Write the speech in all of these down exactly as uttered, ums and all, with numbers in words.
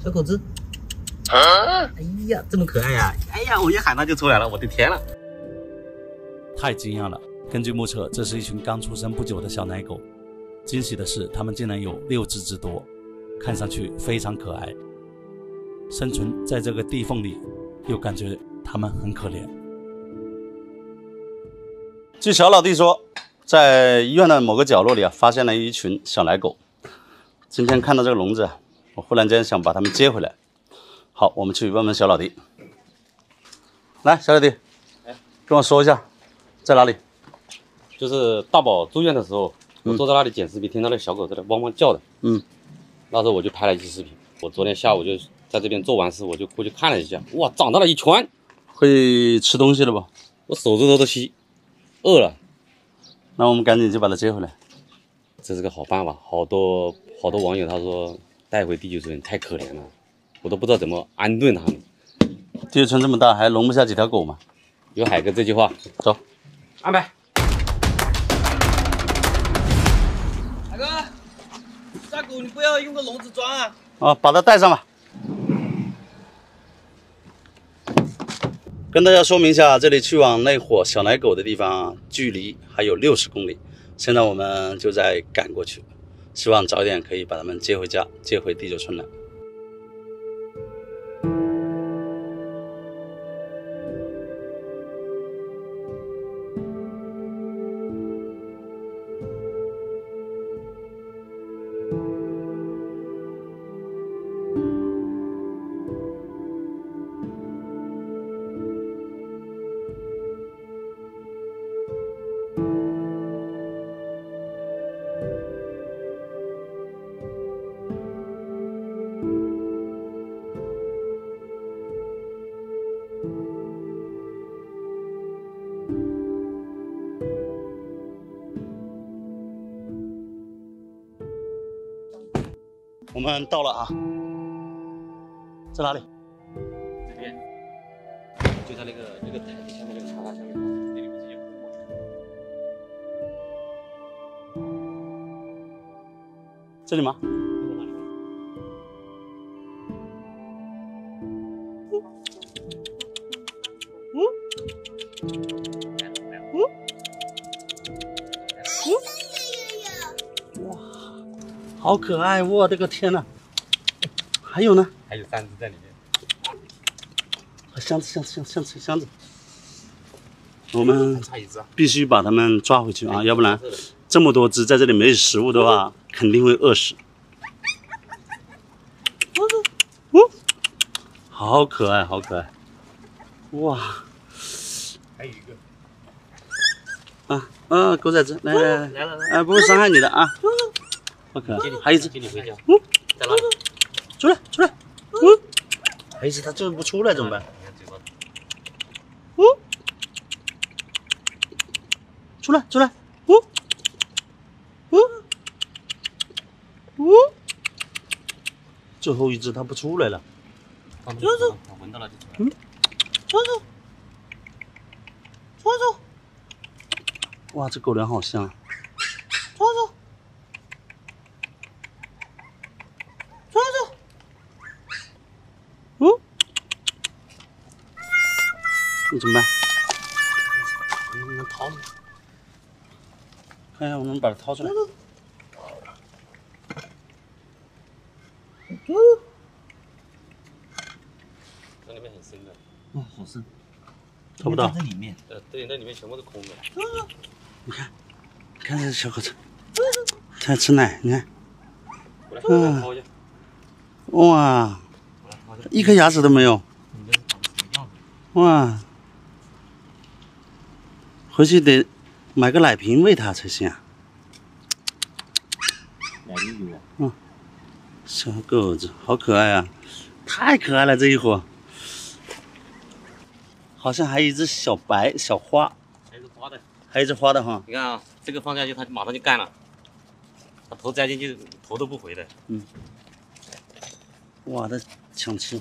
小狗子。啊、哎呀，这么可爱呀、啊！哎呀，我一喊它就出来了，我的天了！ 太惊讶了！根据目测，这是一群刚出生不久的小奶狗。惊喜的是，它们竟然有六只之多，看上去非常可爱。生存在这个地缝里，又感觉它们很可怜。据小老弟说，在医院的某个角落里啊，发现了一群小奶狗。今天看到这个笼子，我忽然间想把它们接回来。好，我们去问问小老弟。来，小老弟，哎，跟我说一下，在哪里？ 就是大宝住院的时候，我坐在那里剪视频，听到那小狗在那汪汪叫的。嗯，那时候我就拍了一期视频。我昨天下午就在这边做完事，我就过去看了一下，哇，长大了一圈， 会吃东西了不？ 我手指头都吸，饿了。 那我们赶紧就把它接回来。 这是个好办法，好多好多网友他说带回地球村太可怜了，我都不知道怎么安顿他们。 地球村这么大，还容不下几条狗吗？ 有海哥这句话，走，安排。 海哥，大狗你不要用个笼子装啊！ 啊，把它带上吧。跟大家说明一下，这里去往那伙小奶狗的地方，距离还有六十公里。现在我们就在赶过去，希望早点可以把它们接回家，接回地球村来。我们到了啊，在哪里？ 这边，就在那个那个台底下面那个长廊下面，那里不是有个吗？ 这里吗？好可爱！我的个天哪！还有呢？ 还有三只在里面。 箱子，箱子，箱子，箱子，箱子。我们必须把它们抓回去啊，要不然这么多只在这里没有食物的话，肯定会饿死。哦，好可爱，好可爱！哇！ 还有一个。 啊啊，狗崽子，来来来来来来，哎，不会伤害你的啊。好可爱，还有一只， 接你回家。 嗯， 在哪里？ 出来，出来。嗯，还有一只，它就是不出来怎么办？嗯，出来，出来。嗯，嗯，嗯，最后一只它不出来了。 放这里，我闻到了就出来。 嗯，抓住，抓住。哇，这狗粮好香啊！抓住。嗯，你怎么办？ 能不能掏出来？ 看一下，我能把它掏出来。嗯， 那里面很深的。 哇，好深，掏不到。 在里面。 呃，对，那里面全部是空的。 你看，你看这小狗子，它在吃奶，你看。 过来，我来掏一下。 哇，一颗牙齿都没有。哇，回去得买个奶瓶喂它才行啊。 奶瓶有啊。 嗯，小狗子好可爱啊，太可爱了这一伙。好像还有一只小白小花， 还有一只花的， 还有一只花的哈。 你看啊，这个放下去它马上就干了，它头栽进去头都不回的。 嗯。哇，它抢吃。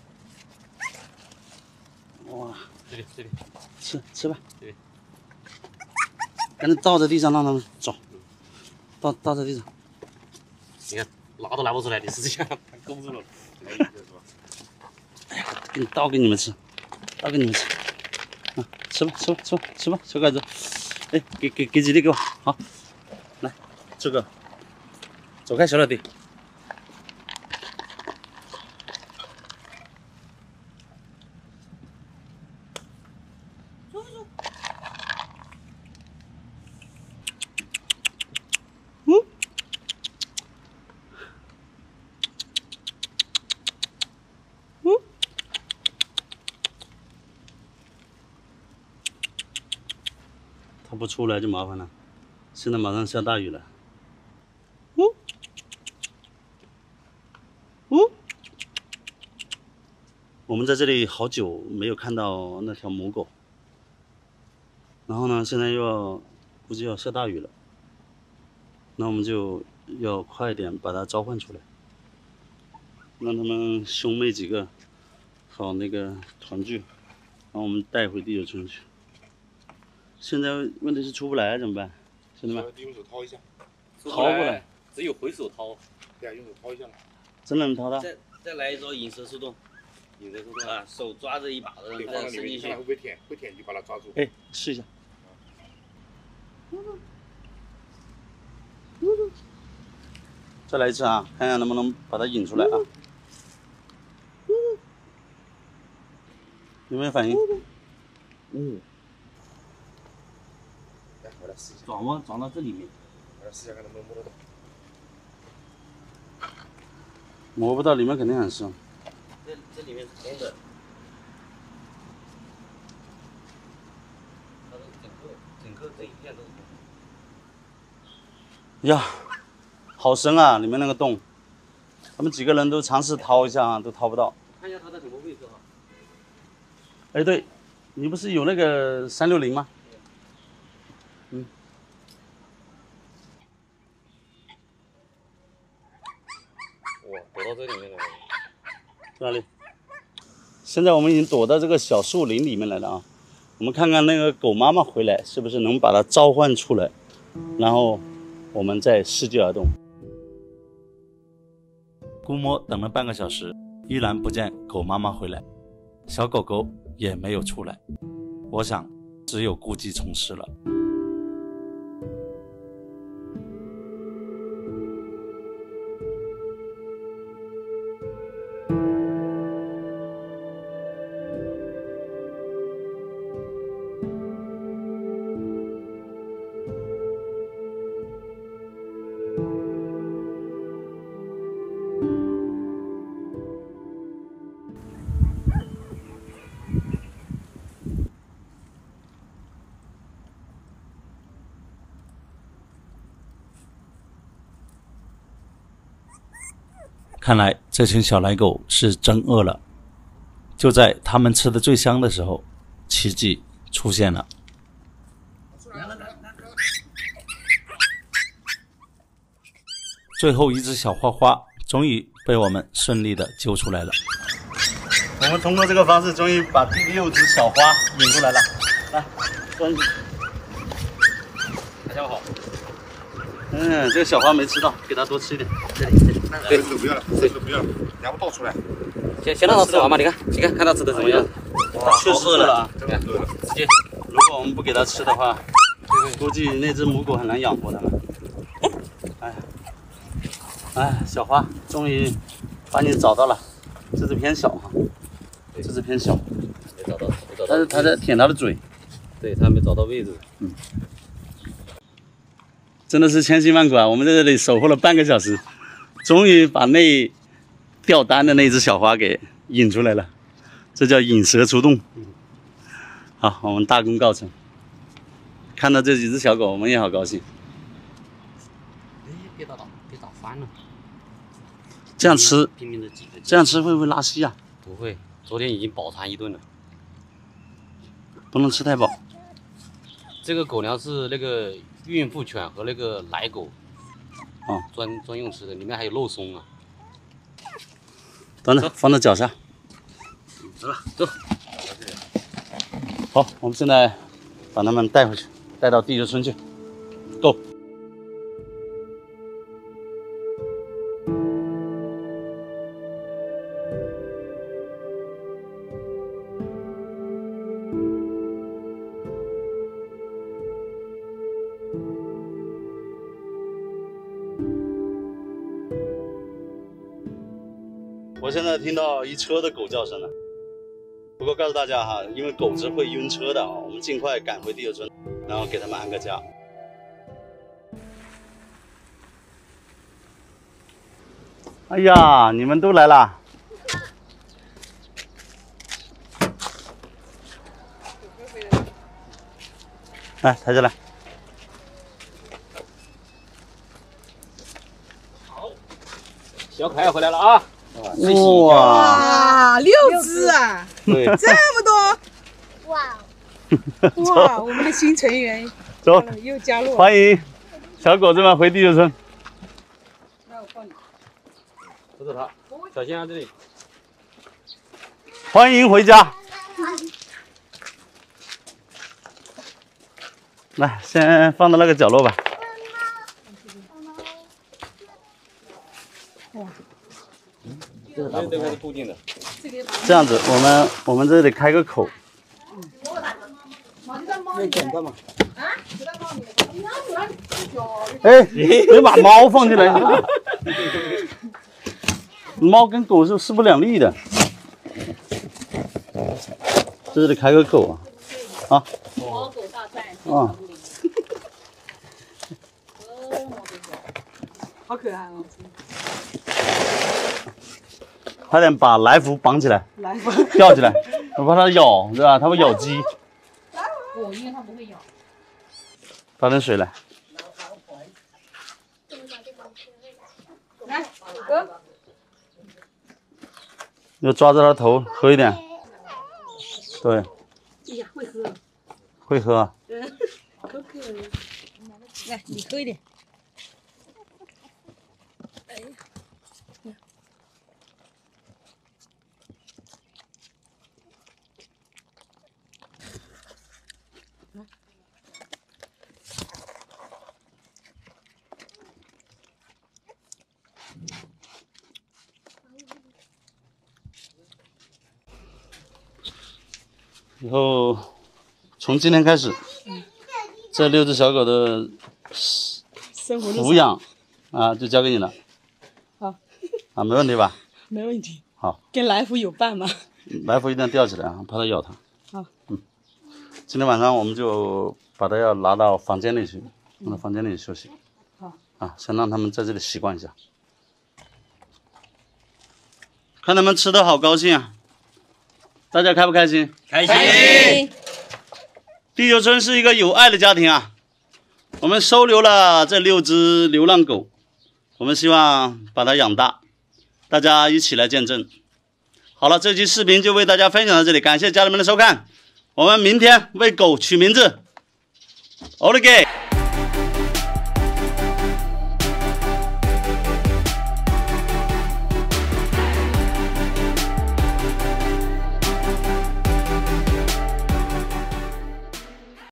哇， 这里这里， 吃吃吧。 对， 赶紧倒在地上让它们走，倒倒在地上。 你看拿都拿不出来，你试试看。 勾住了。 哎呀，给你倒给你们吃，倒给你们吃。啊，吃吧，吃吧，吃吧，吃吧，小崽子。哎，给给给几粒给我，好，来，这个，走开，小老弟。嗯。嗯。它不出来就麻烦了，现在马上下大雨了。嗯。嗯。我们在这里好久没有看到那条母狗，然后呢，现在又要估计要下大雨了，那我们就要快点把它召唤出来，让他们兄妹几个好那个团聚，然后我们带回地球村去。现在问题是出不来怎么办？兄弟们， 用手掏一下， 掏过来， 只有回手掏。 对啊，用手掏一下了。 真能掏到？ 再再来一招引蛇出洞，引蛇出洞啊！手抓着一把的， 对，放再到里面， 伸进去看它会不。会舔，会舔就把它抓住。 哎，试一下。再来一次啊，看看能不能把它引出来啊！有没有反应？ 嗯， 来，我来试一下， 转弯转到这里面。 我来试一下看能不能摸得到。 摸不到，里面肯定很深。 这这里面是空的，它是整个整个整一片都是空的。 呀，好深啊！里面那个洞，他们几个人都尝试掏一下啊，都掏不到。 看一下它在什么位置啊？ 哎，对，你不是有那个三六零吗？嗯。 哇，躲到这里面了。 哪里？现在我们已经躲到这个小树林里面来了啊！我们看看那个狗妈妈回来是不是能把它召唤出来，然后我们再伺机而动。估摸等了半个小时，依然不见狗妈妈回来，小狗狗也没有出来。我想，只有故技重施了。看来这群小奶狗是真饿了。就在它们吃的最香的时候，奇迹出现了。最后一只小花花终于被我们顺利的救出来了。我们通过这个方式，终于把第六只小花引出来了。来，钻进去。 大家好。 嗯，这个小花没吃到，给它多吃一点。 这里这里。 对，手不要了，这手不要了，你还不倒出来。 先先让它吃完吧，你看，你看看它吃的什么样。 哇，确实饿了啊！ 真的饿了。 直接， 如果我们不给它吃的话，估计那只母狗很难养活它们。哎，哎，小花，终于把你找到了。这只偏小哈，这只偏小， 没找到，没找到。 但是它在舔它的嘴。 对，它没找到位置。 嗯，真的是千辛万苦啊！我们在这里守候了半个小时，终于把那掉单的那只小花给引出来了。这叫引蛇出洞。好，我们大功告成。看到这几只小狗，我们也好高兴。 哎，别打倒，别打翻了。 这样吃， 拼命的挤着。 这样吃会不会拉稀啊？ 不会，昨天已经饱餐一顿了。 不能吃太饱。 这个狗粮是那个孕妇犬和那个奶狗， 哦， 专专用吃的，里面还有肉松啊。 等等，放到脚下。 走吧，走。 好，我们现在把它们带回去，带到地球村去。Go。 我现在听到一车的狗叫声了。不过告诉大家哈，因为狗是会晕车的啊，我们尽快赶回地球村，然后给它们安个家。哎呀，你们都来啦！来，抬起来。 小可爱回来了啊！ 哇， 哇，六只啊！ 对， 这么多！ 哇， 哇，我们的新成员走， 又加入了。 欢迎小狗子们回地球村。 那我放你。 扶着它，小心啊这里。 欢迎回家。来，先放到那个角落吧。 这个这个是固定的。 这样子，我们我们这里开个口。 要简单吗？ 哎，别把猫放进来。猫跟狗是势不两立的。这里开个口啊，啊。 猫狗大战。 啊。 好可爱哦！ 快点把来福绑起来， 来福吊起来，我怕它咬，对吧？它会咬鸡。 不，因为它不会咬。 倒点水来。 来，哥。 要抓着它头喝一点。对。 哎呀，会喝。 会喝。 嗯，好可爱。来，你喝一点。哎呀。 以后从今天开始，这六只小狗的生活抚养啊，就交给你了。 好。 啊，没问题吧？ 没问题。 好。 跟来福有伴吗？ 来福一定要吊起来啊，怕它咬它。 好。 嗯。今天晚上我们就把它要拿到房间里去，放到房间里休息。 好。 啊，先让它们在这里习惯一下。看他们吃的好高兴啊！大家开不开心？ 开心。 地球村是一个有爱的家庭啊！我们收留了这六只流浪狗，我们希望把它养大，大家一起来见证。好了，这期视频就为大家分享到这里，感谢家人们的收看，我们明天为狗取名字。OK。